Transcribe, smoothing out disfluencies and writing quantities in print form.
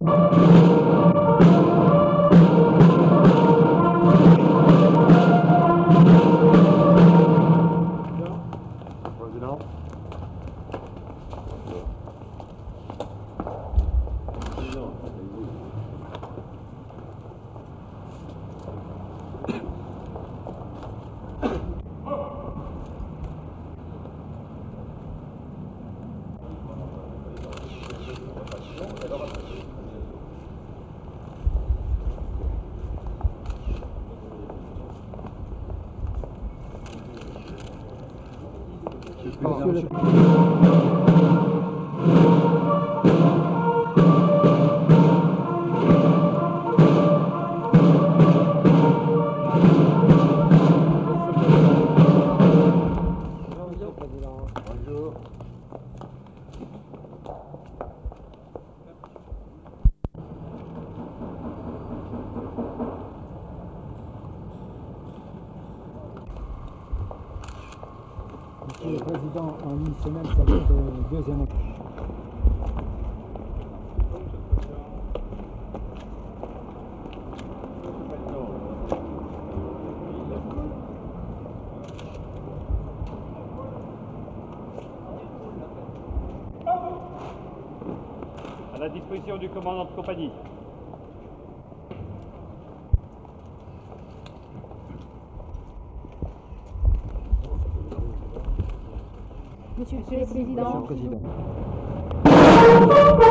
Monsieur le Président, en une semaine, ça va être le deuxième an. À la disposition du commandant de compagnie. Monsieur le Président.